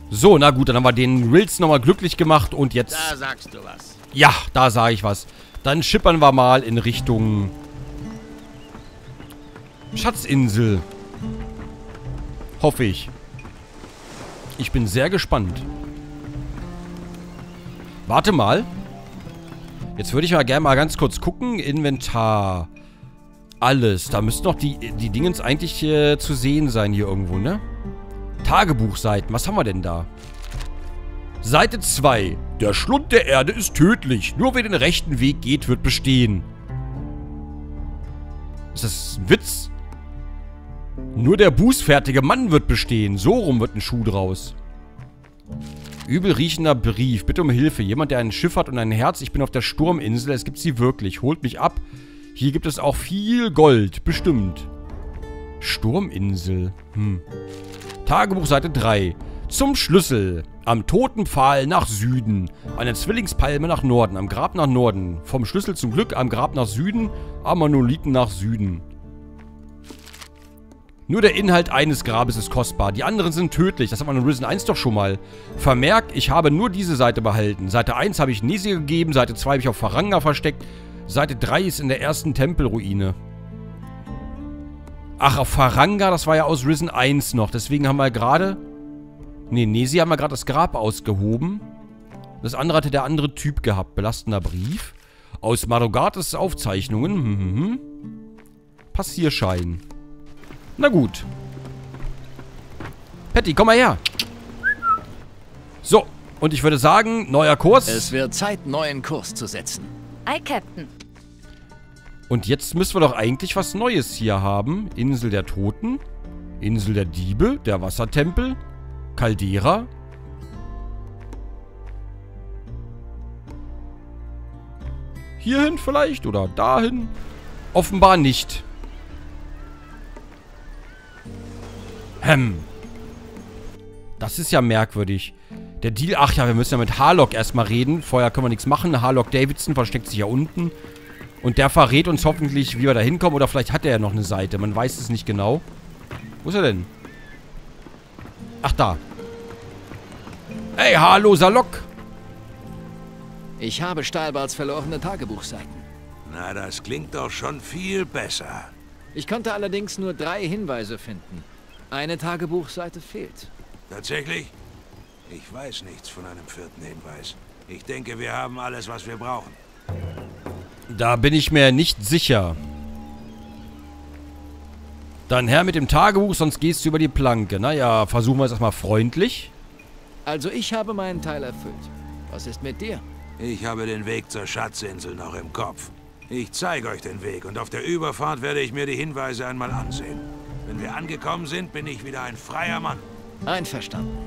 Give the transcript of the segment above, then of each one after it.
So, na gut, dann haben wir den Rills nochmal glücklich gemacht und jetzt... Da sagst du was. Ja, da sage ich was. Dann schippern wir mal in Richtung... Schatzinsel. Hoffe ich. Ich bin sehr gespannt. Warte mal. Jetzt würde ich mal gerne mal ganz kurz gucken. Inventar. Alles. Da müssten noch die Dingens eigentlich zu sehen sein hier irgendwo, ne? Tagebuchseiten. Was haben wir denn da? Seite 2. Der Schlund der Erde ist tödlich. Nur wer den rechten Weg geht, wird bestehen. Ist das ein Witz? Nur der bußfertige Mann wird bestehen. So rum wird ein Schuh draus. Übel riechender Brief. Bitte um Hilfe. Jemand, der ein Schiff hat und ein Herz. Ich bin auf der Sturminsel. Es gibt sie wirklich. Holt mich ab. Hier gibt es auch viel Gold. Bestimmt. Sturminsel. Tagebuch Seite 3. Zum Schlüssel. Am Totenpfahl nach Süden. An der Zwillingspalme nach Norden. Am Grab nach Norden. Vom Schlüssel zum Glück. Am Grab nach Süden. Am Monolithen nach Süden. Nur der Inhalt eines Grabes ist kostbar. Die anderen sind tödlich. Das hat man in Risen 1 doch schon mal. Vermerk, ich habe nur diese Seite behalten. Seite 1 habe ich Nesi gegeben. Seite 2 habe ich auf Faranga versteckt. Seite 3 ist in der ersten Tempelruine. Ach, auf Faranga, das war ja aus Risen 1 noch. Deswegen haben wir gerade... Ne, Nesi haben wir gerade das Grab ausgehoben. Das andere hatte der andere Typ gehabt. Belastender Brief. Aus Madogates Aufzeichnungen. Passierschein. Na gut. Patty, komm mal her. So, und ich würde sagen, neuer Kurs. Es wird Zeit, neuen Kurs zu setzen. Aye, Captain. Und jetzt müssen wir doch eigentlich was Neues hier haben. Insel der Toten. Insel der Diebe. Der Wassertempel. Caldera. Hierhin vielleicht? Oder dahin? Offenbar nicht. Das ist ja merkwürdig. Der Deal... Ach ja, wir müssen ja mit Harlock erstmal reden. Vorher können wir nichts machen. Harlock Davidson versteckt sich ja unten. Und der verrät uns hoffentlich, wie wir da hinkommen. Oder vielleicht hat er ja noch eine Seite. Man weiß es nicht genau. Wo ist er denn? Ach, da. Hey, hallo, Salok. Ich habe Stahlbarts verlorene Tagebuchseiten. Na, das klingt doch schon viel besser. Ich konnte allerdings nur 3 Hinweise finden. Eine Tagebuchseite fehlt. Tatsächlich? Ich weiß nichts von einem 4. Hinweis. Ich denke, wir haben alles, was wir brauchen. Da bin ich mir nicht sicher. Dann her mit dem Tagebuch, sonst gehst du über die Planke. Naja, versuchen wir es erstmal freundlich. Also ich habe meinen Teil erfüllt. Was ist mit dir? Ich habe den Weg zur Schatzinsel noch im Kopf. Ich zeige euch den Weg und auf der Überfahrt werde ich mir die Hinweise einmal ansehen. Wenn wir angekommen sind, bin ich wieder ein freier Mann. Einverstanden.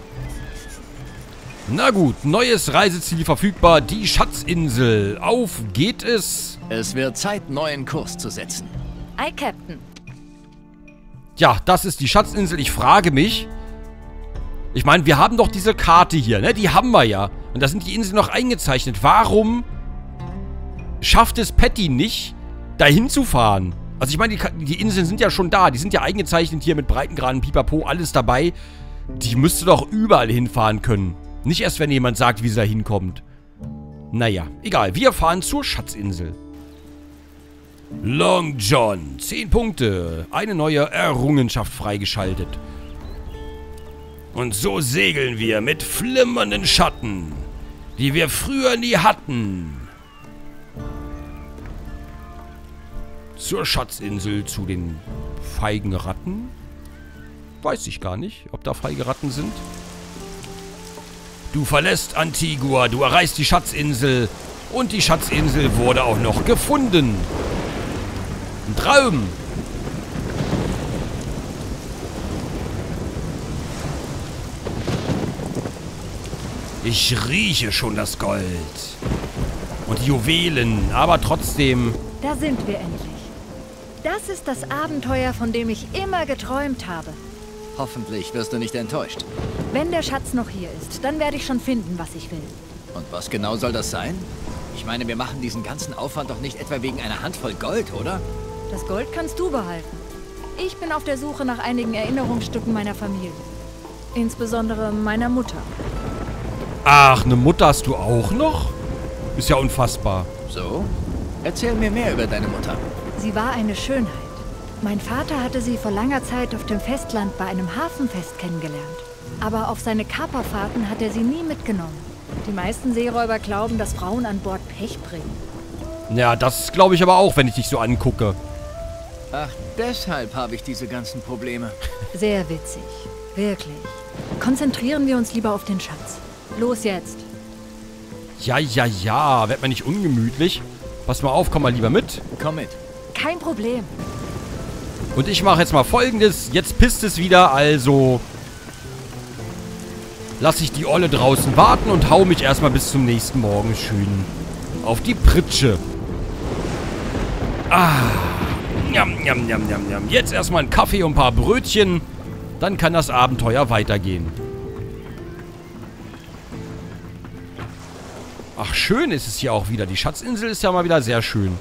Na gut, neues Reiseziel verfügbar. Die Schatzinsel. Auf geht es. Es wird Zeit, neuen Kurs zu setzen. Aye, Captain. Ja, das ist die Schatzinsel. Ich frage mich... Ich meine, wir haben doch diese Karte hier, ne? Die haben wir ja. Und da sind die Inseln noch eingezeichnet. Warum schafft es Patty nicht, dahin zu fahren? Also ich meine, die Inseln sind ja schon da. Die sind ja eingezeichnet hier mit Breitengraden, Pipapo, alles dabei. Die müsste doch überall hinfahren können. Nicht erst, wenn jemand sagt, wie sie da hinkommt. Naja, egal. Wir fahren zur Schatzinsel. Long John. 10 Punkte. Eine neue Errungenschaft freigeschaltet. Und so segeln wir mit flimmernden Schatten, die wir früher nie hatten. Zur Schatzinsel, zu den feigen Ratten. Weiß ich gar nicht, ob da feige Ratten sind. Du verlässt Antigua, du erreichst die Schatzinsel. Und die Schatzinsel wurde auch noch gefunden. Ein Traum. Ich rieche schon das Gold. Und die Juwelen, aber trotzdem... Da sind wir endlich. Das ist das Abenteuer, von dem ich immer geträumt habe. Hoffentlich wirst du nicht enttäuscht. Wenn der Schatz noch hier ist, dann werde ich schon finden, was ich will. Und was genau soll das sein? Ich meine, wir machen diesen ganzen Aufwand doch nicht etwa wegen einer Handvoll Gold, oder? Das Gold kannst du behalten. Ich bin auf der Suche nach einigen Erinnerungsstücken meiner Familie. Insbesondere meiner Mutter. Ach, eine Mutter hast du auch noch? Ist ja unfassbar. So? Erzähl mir mehr über deine Mutter. Sie war eine Schönheit. Mein Vater hatte sie vor langer Zeit auf dem Festland bei einem Hafenfest kennengelernt. Aber auf seine Kaperfahrten hat er sie nie mitgenommen. Die meisten Seeräuber glauben, dass Frauen an Bord Pech bringen. Ja, das glaube ich aber auch, wenn ich dich so angucke. Ach, deshalb habe ich diese ganzen Probleme. Sehr witzig. Wirklich. Konzentrieren wir uns lieber auf den Schatz. Los jetzt. Ja. Werd mal nicht ungemütlich. Pass mal auf, komm mal lieber mit. Komm mit. Kein Problem. Und ich mache jetzt mal Folgendes. Jetzt pisst es wieder, also lasse ich die Olle draußen warten und hau mich erstmal bis zum nächsten Morgen schön auf die Pritsche. Njam. Jetzt erstmal einen Kaffee und ein paar Brötchen. Dann kann das Abenteuer weitergehen. Ach, schön ist es hier auch wieder. Die Schatzinsel ist ja mal wieder sehr schön.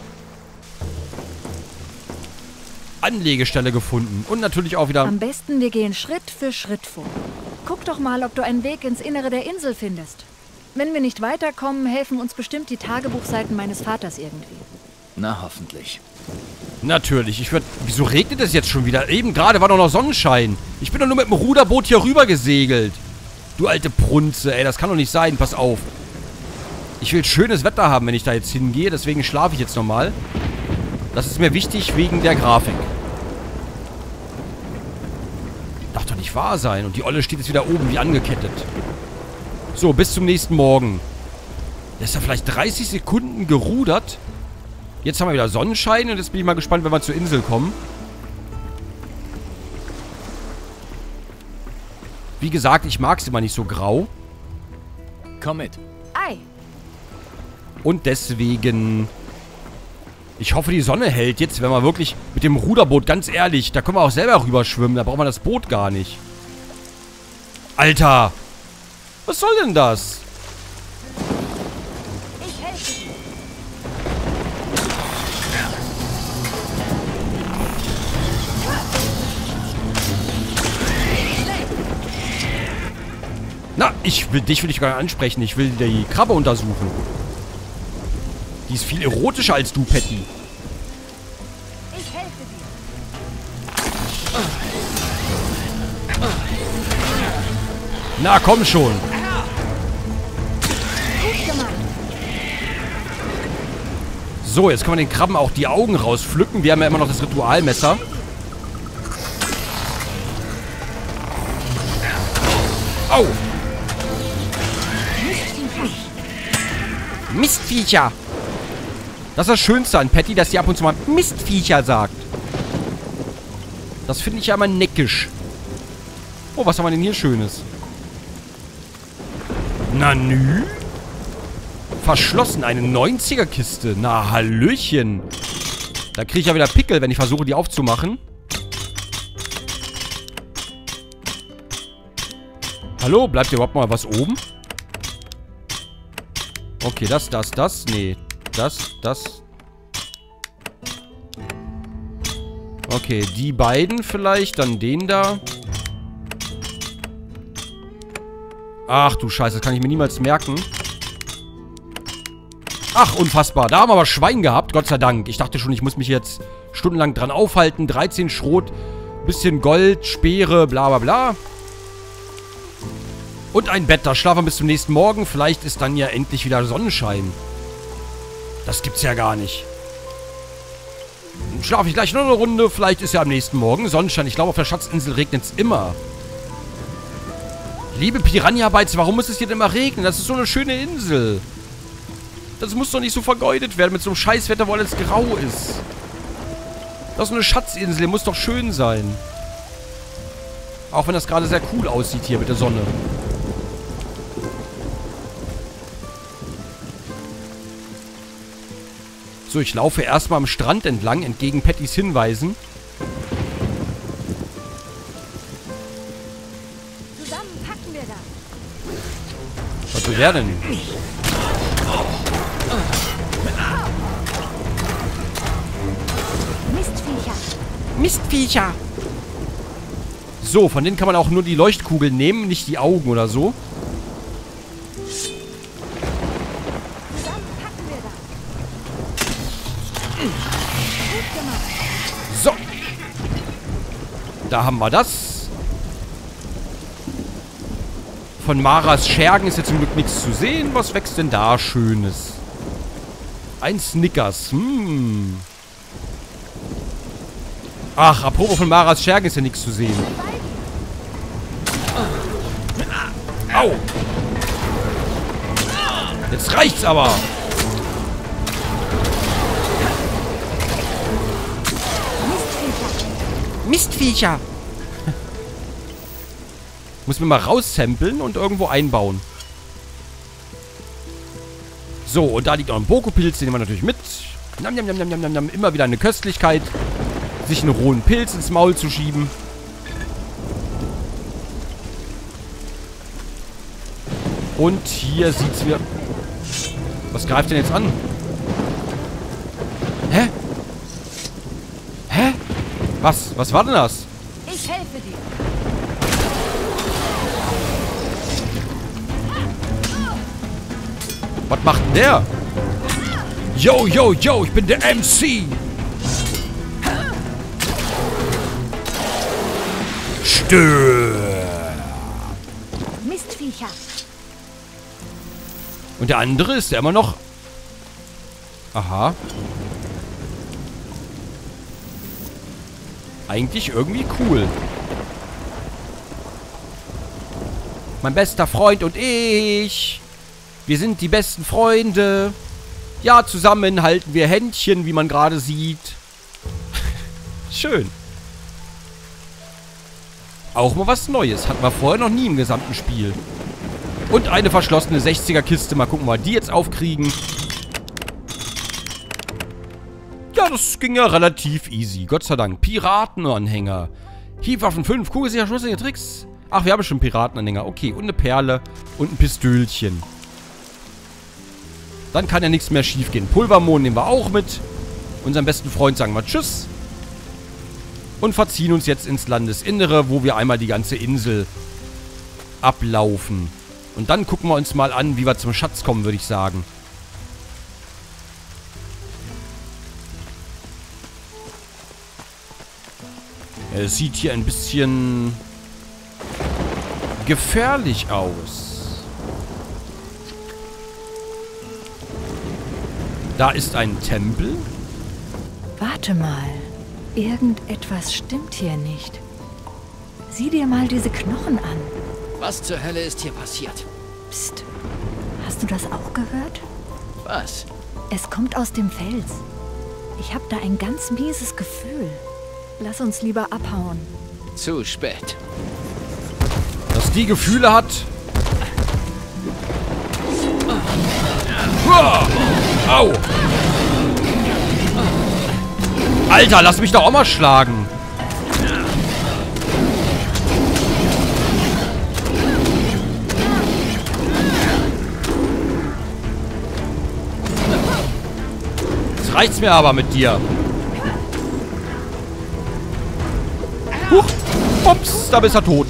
Anlegestelle gefunden. Und natürlich auch wieder... Am besten, wir gehen Schritt für Schritt vor. Guck doch mal, ob du einen Weg ins Innere der Insel findest. Wenn wir nicht weiterkommen, helfen uns bestimmt die Tagebuchseiten meines Vaters irgendwie. Na, hoffentlich. Natürlich. Wieso regnet es jetzt schon wieder? Eben gerade war doch noch Sonnenschein. Ich bin doch nur mit dem Ruderboot hier rüber gesegelt. Du alte Prunze, ey. Das kann doch nicht sein. Pass auf. Ich will schönes Wetter haben, wenn ich da jetzt hingehe. Deswegen schlafe ich jetzt nochmal. Das ist mir wichtig wegen der Grafik. Darf doch nicht wahr sein. Und die Olle steht jetzt wieder oben wie angekettet. So, bis zum nächsten Morgen. Der ist ja vielleicht 30 Sekunden gerudert. Jetzt haben wir wieder Sonnenschein. Und jetzt bin ich mal gespannt, wenn wir zur Insel kommen. Wie gesagt, ich mag es immer nicht so grau. Komm mit. Ei. Und deswegen... Ich hoffe, die Sonne hält jetzt, wenn wir wirklich mit dem Ruderboot, ganz ehrlich, da können wir auch selber rüberschwimmen. Da brauchen wir das Boot gar nicht. Alter! Was soll denn das? Ich helfe dir. Na, dich will ich gar nicht ansprechen. Ich will die Krabbe untersuchen. Die ist viel erotischer als du, Patty. Ich helfe dir. Na, komm schon. Gut gemacht. So, jetzt können wir den Krabben auch die Augen rauspflücken. Wir haben ja immer noch das Ritualmesser. Au! Mistviecher! Das ist das Schönste an Patty, dass sie ab und zu mal Mistviecher sagt. Das finde ich ja immer neckisch. Oh, was haben wir denn hier Schönes? Na nü? Verschlossen, eine 90er-Kiste. Na, Hallöchen. Da kriege ich ja wieder Pickel, wenn ich versuche, die aufzumachen. Hallo, bleibt hier überhaupt mal was oben? Okay, das. Nee, das. Okay, die beiden vielleicht, dann den da. Ach du Scheiße, das kann ich mir niemals merken. Ach, unfassbar. Da haben wir aber Schwein gehabt, Gott sei Dank. Ich dachte schon, ich muss mich jetzt stundenlang dran aufhalten. 13 Schrot, bisschen Gold, Speere, bla bla bla. Und ein Bett, da schlafen wir bis zum nächsten Morgen. Vielleicht ist dann ja endlich wieder Sonnenschein. Das gibt's ja gar nicht. Dann schlafe ich gleich noch eine Runde. Vielleicht ist ja am nächsten Morgen Sonnenschein. Ich glaube, auf der Schatzinsel regnet es immer. Liebe Piranha-Bytes, warum muss es hier denn immer regnen? Das ist so eine schöne Insel. Das muss doch nicht so vergeudet werden mit so einem Scheißwetter, wo alles grau ist. Das ist eine Schatzinsel, die muss doch schön sein. Auch wenn das gerade sehr cool aussieht hier mit der Sonne. So, ich laufe erstmal am Strand entlang, entgegen Pattys Hinweisen. Zusammen packen wir das. Was will der denn? Mistviecher. Mistviecher! So, von denen kann man auch nur die Leuchtkugeln nehmen, nicht die Augen oder so. So. Da haben wir das. Von Maras Schergen ist jetzt zum Glück nichts zu sehen. Was wächst denn da Schönes? Ein Snickers. Ach, apropos von Maras Schergen ist ja nichts zu sehen. Au! Jetzt reicht's aber! Mistviecher! Muss mir mal raussampeln und irgendwo einbauen. So, und da liegt noch ein Boko-Pilz, den nehmen wir natürlich mit. Nam, nam, nam, nam, nam, nam. Immer wieder eine Köstlichkeit, sich einen rohen Pilz ins Maul zu schieben. Und hier sieht's wieder... Was greift denn jetzt an? Hä? Hä? Was war denn das? Ich helfe dir. Was macht denn der? Yo, yo, yo, ich bin der MC. Stör. Mistviecher. Und der andere ist ja immer noch... Aha. Eigentlich irgendwie cool. Mein bester Freund und ich. Wir sind die besten Freunde. Ja, zusammen halten wir Händchen, wie man gerade sieht. Schön. Auch mal was Neues. Hatten wir vorher noch nie im gesamten Spiel. Und eine verschlossene 60er-Kiste. Mal gucken, ob wir die jetzt aufkriegen. Ja, das ging ja relativ easy. Gott sei Dank. Piratenanhänger. Hiebwaffen 5. Kugelsicher, schusssichere Tricks. Ach, wir haben schon Piratenanhänger. Okay, und eine Perle und ein Pistölchen. Dann kann ja nichts mehr schief gehen. Pulvermond nehmen wir auch mit. Unserem besten Freund sagen wir Tschüss. Und verziehen uns jetzt ins Landesinnere, wo wir einmal die ganze Insel ablaufen. Und dann gucken wir uns mal an, wie wir zum Schatz kommen, würde ich sagen. Es sieht hier ein bisschen gefährlich aus. Da ist ein Tempel. Warte mal. Irgendetwas stimmt hier nicht. Sieh dir mal diese Knochen an. Was zur Hölle ist hier passiert? Psst. Hast du das auch gehört? Was? Es kommt aus dem Fels. Ich habe da ein ganz mieses Gefühl. Lass uns lieber abhauen. Zu spät. Dass die Gefühle hat. Uah! Au! Alter, lass mich doch auch mal schlagen. Jetzt reicht's mir aber mit dir. Huch! Ups, da bist er tot.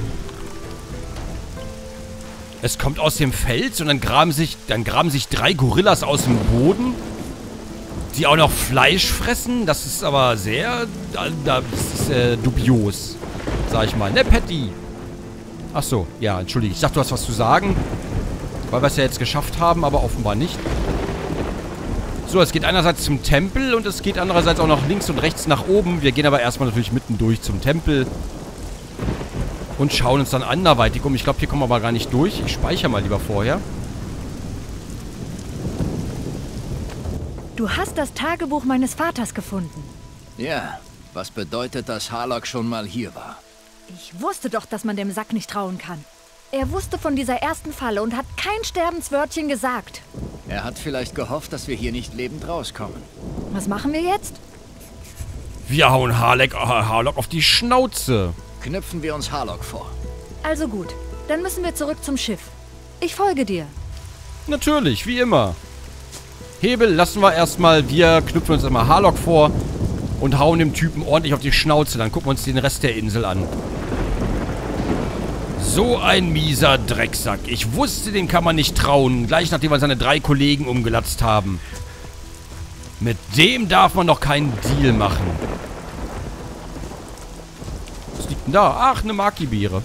Es kommt aus dem Fels und dann graben sich 3 Gorillas aus dem Boden, die auch noch Fleisch fressen. Das ist aber sehr das ist, dubios, sag ich mal. Ne, Patty? Ach so, ja, entschuldige. Ich dachte, du hast was zu sagen, weil wir es ja jetzt geschafft haben, aber offenbar nicht. So, es geht einerseits zum Tempel und es geht andererseits auch noch links und rechts nach oben. Wir gehen aber erstmal natürlich mitten durch zum Tempel und schauen uns dann anderweitig um. Ich glaube, hier kommen wir aber gar nicht durch. Ich speichere mal lieber vorher. Du hast das Tagebuch meines Vaters gefunden. Ja, was bedeutet, dass Harlock schon mal hier war? Ich wusste doch, dass man dem Sack nicht trauen kann. Er wusste von dieser ersten Falle und hat kein Sterbenswörtchen gesagt. Er hat vielleicht gehofft, dass wir hier nicht lebend rauskommen. Was machen wir jetzt? Wir hauen Harlock auf die Schnauze. Knüpfen wir uns Harlock vor. Also gut, dann müssen wir zurück zum Schiff. Ich folge dir. Natürlich, wie immer. Hebel lassen wir erstmal. Wir knüpfen uns erstmal Harlock vor und hauen dem Typen ordentlich auf die Schnauze. Dann gucken wir uns den Rest der Insel an. So ein mieser Drecksack. Ich wusste, dem kann man nicht trauen. Gleich nachdem wir seine 3 Kollegen umgelatzt haben. Mit dem darf man doch keinen Deal machen. Was liegt denn da? Ach, eine Maki-Beere.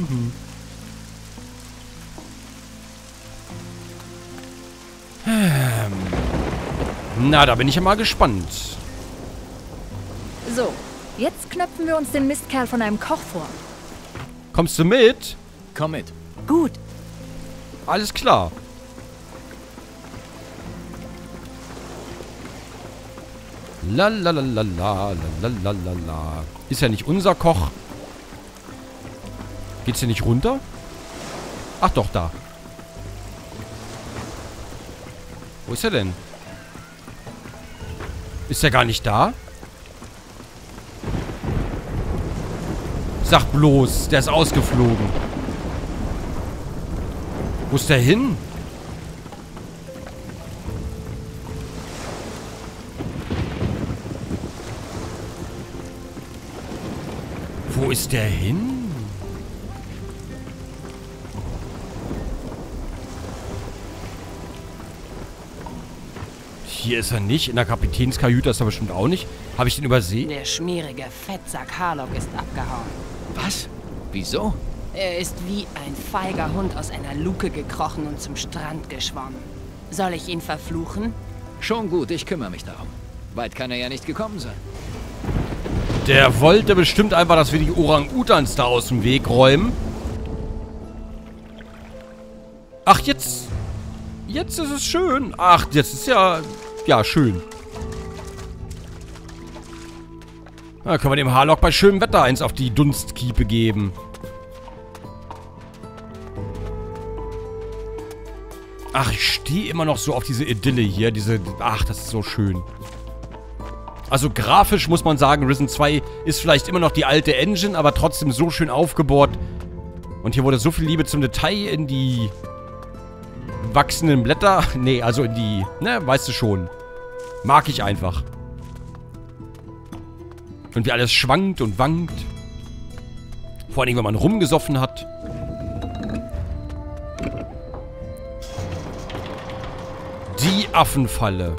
Na, da bin ich ja mal gespannt. So, jetzt knöpfen wir uns den Mistkerl von einem Koch vor. Kommst du mit? Komm mit. Gut. Alles klar. Lalalala. Ist ja nicht unser Koch. Geht's hier nicht runter? Ach doch, da. Wo ist er denn? Ist er gar nicht da? Sag bloß, der ist ausgeflogen. Wo ist der hin? Wo ist der hin? Hier ist er nicht. In der Kapitänskajüte ist er bestimmt auch nicht. Habe ich den übersehen? Der schmierige Fettsack Harlock ist abgehauen. Was? Wieso? Er ist wie ein feiger Hund aus einer Luke gekrochen und zum Strand geschwommen. Soll ich ihn verfluchen? Schon gut, ich kümmere mich darum. Weit kann er ja nicht gekommen sein. Der wollte bestimmt einfach, dass wir die Orang-Utans da aus dem Weg räumen. Ach, jetzt... Jetzt ist es schön. Ach, jetzt ist ja... Ja, schön. Da können wir dem Harlock bei schönem Wetter eins auf die Dunstkiepe geben. Ach, ich stehe immer noch so auf diese Idylle hier. Ach, das ist so schön. Also grafisch muss man sagen, Risen 2 ist vielleicht immer noch die alte Engine, aber trotzdem so schön aufgebohrt. Und hier wurde so viel Liebe zum Detail in die wachsenden Blätter. Nee, also in die, ne, weißt du schon. Mag ich einfach. Und wie alles schwankt und wankt. Vor allem, wenn man rumgesoffen hat. Die Affenfalle.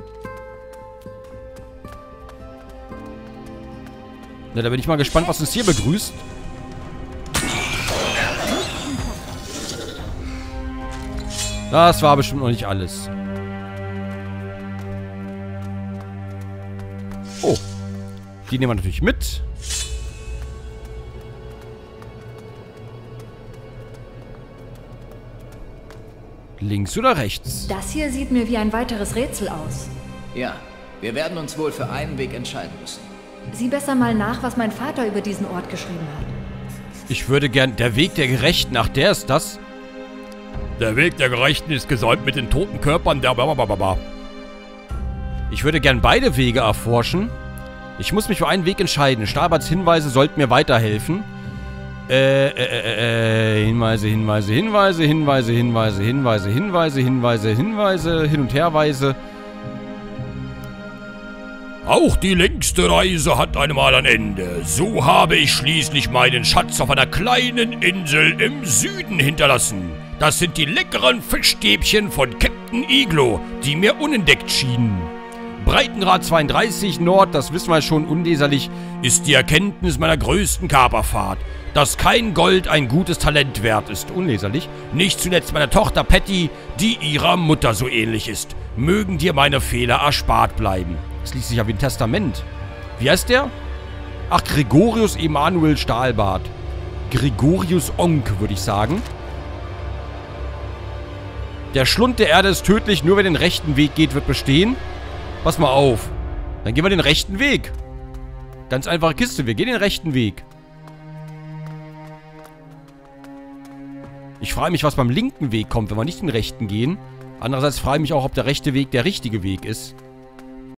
Na, da bin ich mal gespannt, was uns hier begrüßt. Das war bestimmt noch nicht alles. Oh. Die nehmen wir natürlich mit. Links oder rechts? Das hier sieht mir wie ein weiteres Rätsel aus. Ja, wir werden uns wohl für einen Weg entscheiden müssen. Sieh besser mal nach, was mein Vater über diesen Ort geschrieben hat. Ich würde gern... Der Weg der Gerechten, ach, der ist das? Der Weg der Gerechten ist gesäumt mit den toten Körpern der... Ich würde gern beide Wege erforschen. Ich muss mich für einen Weg entscheiden. Stahlbarts Hinweise sollten mir weiterhelfen. Hinweise, Hinweise, Hinweise, Hinweise, Hinweise, Hinweise, Hinweise, Hinweise, Hinweise, Hin- und Herweise. Auch die längste Reise hat einmal ein Ende. So habe ich schließlich meinen Schatz auf einer kleinen Insel im Süden hinterlassen. Das sind die leckeren Fischstäbchen von Captain Iglo, die mir unentdeckt schienen. Breitengrad 32 Nord, das wissen wir schon unleserlich, ist die Erkenntnis meiner größten Kaperfahrt, dass kein Gold ein gutes Talent wert ist, unleserlich. Nicht zuletzt meiner Tochter Patty, die ihrer Mutter so ähnlich ist. Mögen dir meine Fehler erspart bleiben. Das liest sich ja wie ein Testament. Wie heißt der? Ach, Gregorius Emanuel Stahlbart. Gregorius Onk, würde ich sagen. Der Schlund der Erde ist tödlich, nur wer den rechten Weg geht, wird bestehen. Pass mal auf. Dann gehen wir den rechten Weg. Ganz einfache Kiste, wir gehen den rechten Weg. Ich frage mich, was beim linken Weg kommt, wenn wir nicht den rechten gehen. Andererseits frage ich mich auch, ob der rechte Weg der richtige Weg ist.